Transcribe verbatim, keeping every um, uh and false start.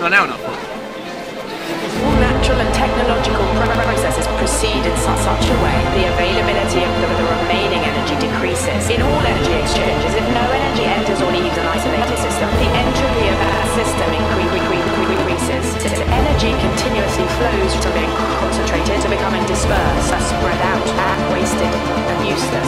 Not now enough. All natural and technological processes proceed in su such a way the availability of the, the remaining energy decreases. In all energy exchanges, if no energy enters or leaves an isolated system, the entropy of that system incre incre increases. Energy continuously flows from being concentrated to becoming dispersed, spread out, and wasted, and useless.